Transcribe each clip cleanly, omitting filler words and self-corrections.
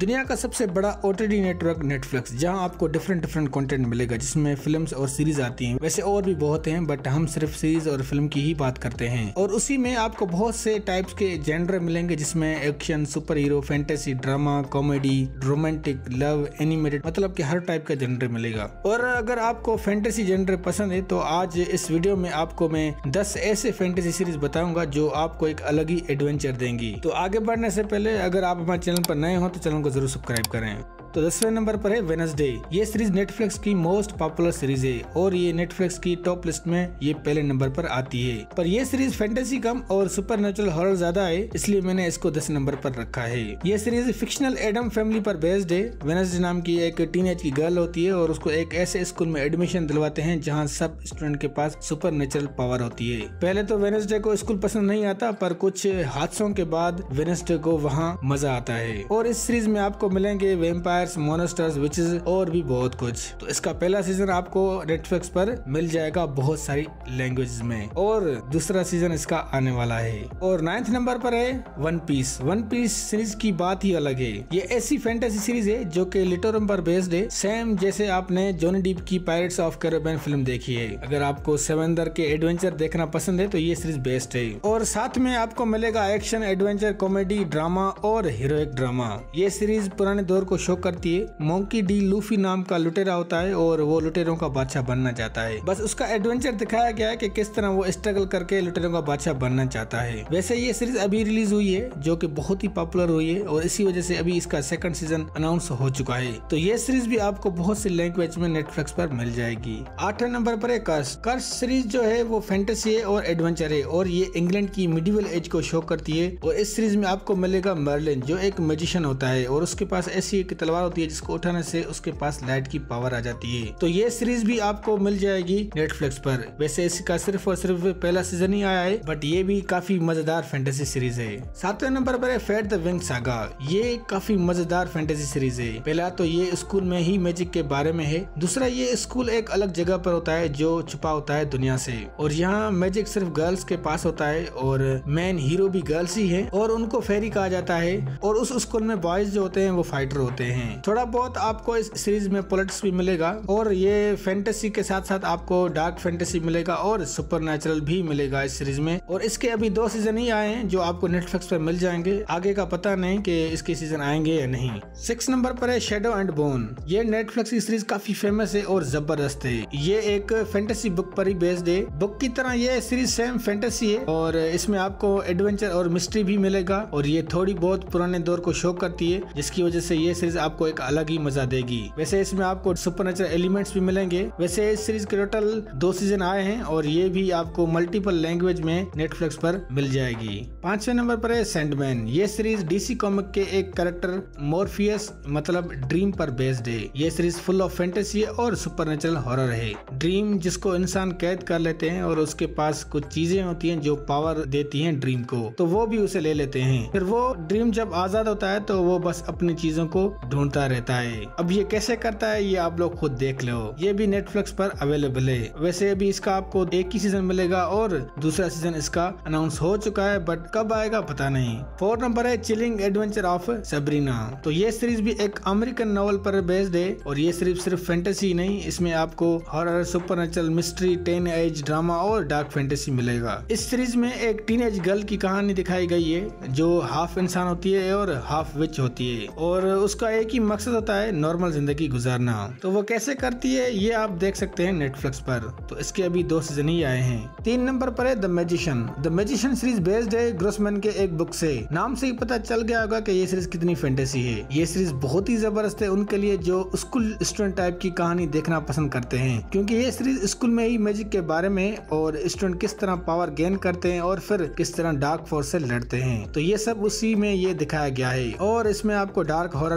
दुनिया का सबसे बड़ा ओटीटी नेटवर्क नेटफ्लिक्स, जहां आपको डिफरेंट कंटेंट मिलेगा जिसमें फिल्म्स और सीरीज आती हैं। वैसे और भी बहुत हैं बट हम सिर्फ सीरीज और फिल्म की ही बात करते हैं। और उसी में आपको बहुत से टाइप्स के जेनर मिलेंगे जिसमें action, super hero, fantasy, drama, comedy, romantic, love, animated, मतलब कि हर टाइप का जेनर मिलेगा। और अगर आपको फैंटेसी जेनर पसंद है तो आज इस वीडियो में आपको मैं 10 ऐसे फैंटेसी सीरीज बताऊंगा जो आपको एक अलग ही एडवेंचर देंगी। तो आगे बढ़ने से पहले अगर आप हमारे चैनल पर नए हो तो चैनल को जरूर सब्सक्राइब करें। तो 10वें नंबर पर है वेडनेसडे। ये सीरीज नेटफ्लिक्स की मोस्ट पॉपुलर सीरीज है और ये नेटफ्लिक्स की टॉप लिस्ट में ये पहले नंबर पर आती है। पर ये सीरीज फैंटेसी कम और सुपरनैचुरल हॉरर ज्यादा है, इसलिए मैंने इसको 10 नंबर पर रखा है। ये सीरीज फिक्शनल एडम फैमिली पर बेस्ड है। वेडनेसडे नाम की एक टीनेज की गर्ल होती है और उसको एक ऐसे स्कूल में एडमिशन दिलवाते हैं जहाँ सब स्टूडेंट के पास सुपरनैचुरल पावर होती है। पहले तो वेडनेसडे को स्कूल पसंद नहीं आता, पर कुछ हादसों के बाद वेडनेसडे को वहाँ मजा आता है। और इस सीरीज में आपको मिलेंगे वेम्पायर्स, मॉन्स्टर्स, विचेस और भी बहुत कुछ। तो इसका पहला सीजन आपको नेटफ्लिक्स पर मिल जाएगा बहुत सारी लैंग्वेज में और दूसरा सीजन इसका आने वाला है। और 9th नंबर पर है one piece. One piece series की बात ही अलग है। ये ऐसी फैंटेसी सीरीज है जो कि लिटोरम पर बेस्ड है, सेम जैसे आपने जॉनी डीप की पायरेट्स ऑफ कैरिबियन फिल्म देखी है। अगर आपको समंदर के एडवेंचर देखना पसंद है तो ये सीरीज बेस्ट है। और साथ में आपको मिलेगा एक्शन, एडवेंचर, कॉमेडी, ड्रामा और हीरोइक ड्रामा। ये सीरीज पुराने दौर को शो करती है। मोंकी डी लूफी नाम का लुटेरा होता है और वो लुटेरों का बादशाह बनना चाहता है। बस उसका एडवेंचर दिखाया गया है कि किस तरह वो स्ट्रगल करके लुटेरों का बादशाह बनना चाहता है। वैसे ये सीरीज अभी रिलीज हुई है जो कि बहुत ही पॉपुलर हुई है और इसी वजह से अभी इसका 2nd सीजन अनाउंस हो चुका है। तो ये सीरीज भी आपको बहुत सी लैंग्वेज में नेटफ्लिक्स पर मिल जाएगी। 8वें नंबर पर है कर्स। कर्स सीरीज जो है वो फैंटेसी है और एडवेंचर है और ये इंग्लैंड की मिडिवल एज को शो करती है। और इस सीरीज में आपको मिलेगा मर्लिन जो एक मैजिशियन होता है और उसके पास ऐसी एक तलवार होती है जिसको उठाने से उसके पास लाइट की पावर आ जाती है। तो ये सीरीज भी आपको मिल जाएगी नेटफ्लिक्स पर। वैसे इसका सिर्फ और सिर्फ पहला सीजन ही आया है बट ये भी काफी मजेदार फैंटेसी सीरीज है। 7वें नंबर पर है फेट द विंग सागा। ये काफी मजेदार फैंटेसी सीरीज है। पहला तो ये स्कूल में ही मैजिक के बारे में है। दूसरा ये स्कूल एक अलग जगह पर होता है जो छुपा होता है दुनिया से और यहाँ मैजिक सिर्फ गर्ल्स के पास होता है और मेन हीरो भी गर्ल्स ही है और उनको फेरी कहा जाता है। और उस स्कूल में बॉयज जो होते हैं वो फाइटर होते हैं। थोड़ा बहुत आपको इस सीरीज में पॉलिटिक्स भी मिलेगा और ये फैंटेसी के साथ साथ आपको डार्क फैंटेसी मिलेगा और सुपरनैचुरल भी मिलेगा इस सीरीज में। और इसके अभी 2 सीजन ही आए हैं जो आपको नेटफ्लिक्स पर मिल जाएंगे। आगे का पता नहीं कि इसके सीजन आएंगे या नहीं। 6 नंबर पर है शैडो एंड बोन। ये नेटफ्लिक्स की सीरीज काफी फेमस है और जबरदस्त है। ये एक फैंटेसी बुक पर ही बेस्ड है। बुक की तरह ये सीरीज सेम फैंटेसी है और इसमें आपको एडवेंचर और मिस्ट्री भी मिलेगा और ये थोड़ी बहुत पुराने दौर को शो करती है जिसकी वजह से ये सीरीज आपको एक अलग ही मजा देगी। वैसे इसमें आपको सुपरनैचुरल एलिमेंट्स भी मिलेंगे। वैसे इस सीरीज के टोटल 2 सीजन आए हैं और ये भी आपको मल्टीपल लैंग्वेज में नेटफ्लिक्स पर मिल जाएगी। 5वें नंबर पर है सैंडमैन। ये सीरीज डीसी कॉमिक के एक कैरेक्टर मॉर्फियस मतलब ड्रीम पर बेस्ड है। ये सीरीज फुल ऑफ फैंटेसी और सुपरनैचुरल हॉरर है। ड्रीम जिसको इंसान कैद कर लेते हैं और उसके पास कुछ चीजें होती हैं जो पावर देती हैं ड्रीम को, तो वो भी उसे ले लेते हैं। फिर वो ड्रीम जब आजाद होता है तो वो बस अपनी चीजों को ढूंढता रहता है। अब ये कैसे करता है ये आप लोग खुद देख लो। ये भी नेटफ्लिक्स पर अवेलेबल है। वैसे अभी इसका आपको एक ही सीजन मिलेगा और दूसरा सीजन इसका अनाउंस हो चुका है बट कब आएगा पता नहीं। 4 नंबर है चिलिंग एडवेंचर ऑफ सबरीना। तो ये सीरीज भी एक अमेरिकन नॉवल पर बेस्ड है और ये सिर्फ फैंटेसी नहीं, इसमें आपको horror, supernatural, mystery, teenage drama और डार्क फैंटेसी मिलेगा। इस सीरीज में एक टीनेज गर्ल की कहानी दिखाई गई है जो हाफ इंसान होती है और हाफ विच होती है और उसका एक ही मकसद होता है नॉर्मल जिंदगी गुजारना। तो वो कैसे करती है ये आप देख सकते हैं नेटफ्लिक्स पर। तो इसके अभी 2 सीजन ही आए हैं। 3 नंबर पर है the magician. The magician series based है ग्रॉसमैन के एक बुक से। नाम से ही पता चल गया होगा कि ये सीरीज कितनी फैंटेसी है। ये सीरीज बहुत ही जबरदस्त है उनके लिए जो स्कूल स्टूडेंट टाइप की कहानी देखना पसंद करते हैं, क्योंकि ये सीरीज स्कूल में ही मैजिक के बारे में और स्टूडेंट किस तरह पावर गेन करते हैं और फिर किस तरह डार्क फोर्स से लड़ते हैं। तो ये सब उसी में ये दिखाया गया है और इसमें आपको डार्क हॉरर भी देखने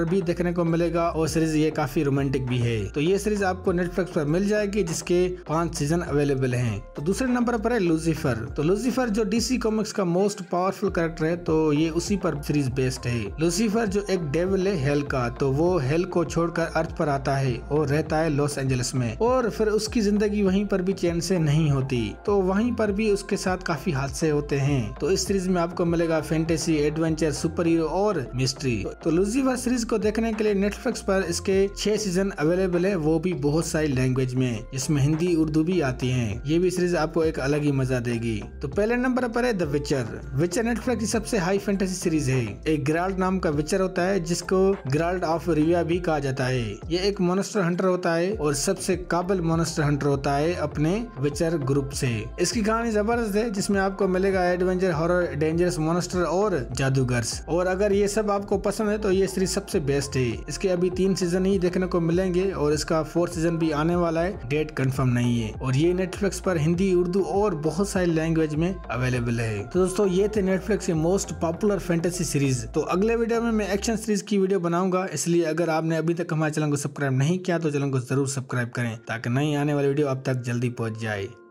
देखने को मिलेगा और सीरीज ये काफी रोमांटिक भी है। तो ये सीरीज आपको नेटफ्लिक्स पर मिल जाएगी जिसके 5 सीजन अवेलेबल हैं। तो दूसरे नंबर पर है लूसीफर। तो लूसीफर जो डीसी कॉमिक्स का मोस्ट पावरफुल कैरेक्टर है, तो ये उसी पर सीरीज बेस्ड है। लूसीफर जो एक डेविल है हेल का, तो वो हेल को छोड़कर अर्थ पर आता है और रहता है लॉस एंजलिस में, और फिर उसकी जिंदगी वहीं पर भी चैन से नहीं होती, तो वहीं पर भी उसके साथ काफी हादसे होते हैं। तो इस सीरीज में आपको मिलेगा फैंटेसी, एडवेंचर, सुपर हीरो और मिस्ट्री। तो लूसीफर सीरीज को देखने के लिए नेटफ्लिक्स पर इसके 6 सीजन अवेलेबल है, वो भी बहुत सारी लैंग्वेज में, जिसमें हिंदी उर्दू भी आती है। ये भी सीरीज आपको एक अलग ही मजा देगी। तो पहले नंबर पर है द विचर। विचर नेटफ्लिक्स की सबसे हाई फैंटेसी सीरीज है। एक गिराल्ड नाम का विचर होता है जिसको गिराल्ड ऑफ रिविया भी कहा जाता है। ये एक मॉन्स्टर हंटर होता है और सबसे काबिल मॉन्स्टर हंटर होता है अपने विचर ग्रुप से। इसकी कहानी जबरदस्त है जिसमें आपको मिलेगा एडवेंचर, हॉरर, डेंजरस मॉन्स्टर और जादूगर्स। और अगर ये सब आपको पसंद है तो ये सीरीज सबसे बेस्ट है। इसके अभी 3 सीजन ही देखने को मिलेंगे और इसका 4th सीजन भी आने वाला है, डेट कंफर्म नहीं है। और ये नेटफ्लिक्स पर हिंदी, उर्दू और बहुत सारी लैंग्वेज में अवेलेबल है। तो दोस्तों ये थे नेटफ्लिक्स के मोस्ट पॉपुलर फैंटेसी सीरीज। तो अगले वीडियो में मैं एक्शन सीरीज की वीडियो बनाऊंगा, इसलिए अगर आपने अभी तक हमारे चैनल को सब्सक्राइब नहीं किया तो चैनल को जरूर सब्सक्राइब करें ताकि नई आने वाली वीडियो आप तक जल्दी पहुंच जाए।